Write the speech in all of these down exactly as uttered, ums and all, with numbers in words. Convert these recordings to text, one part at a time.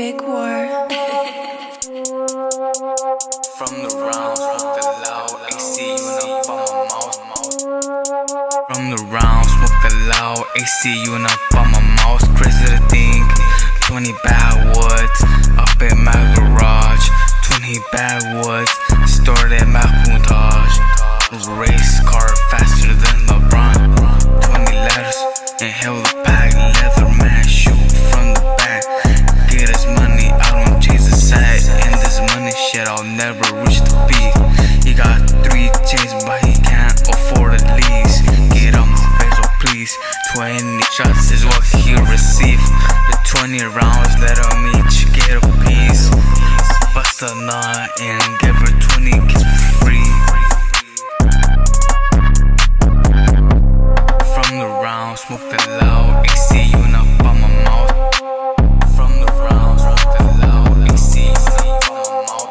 Big War. From the rounds, smoke the loud, A C unit on my mouth. From the rounds, smoke the loud, A C unit on my mouth. Crazy to think, twenty backwoods up in my garage. twenty backwoods, stored at my Countach. Race car faster than LeBron. twenty letters, inhale the pack, leather man, shoot from the back. Get his money, I don't chase the side. And this money shit, I'll never reach the peak. He got three chains, but he can't afford the lease. Get on my face, oh please. twenty shots is what he received. The twenty rounds, let him each get a piece. Bust a nut and give her twenty kids for free. From the round, smoke the loud, A C unit on my mouth. From the round, smoke the loud, A C unit on my mouth.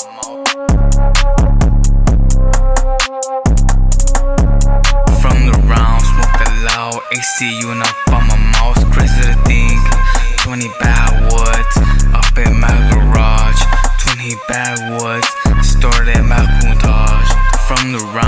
From the round, smoke the loud, A C unit on my mouth. Crazy to think, twenty backwoods up in my garage. twenty backwoods, stored at my Countach. From the round.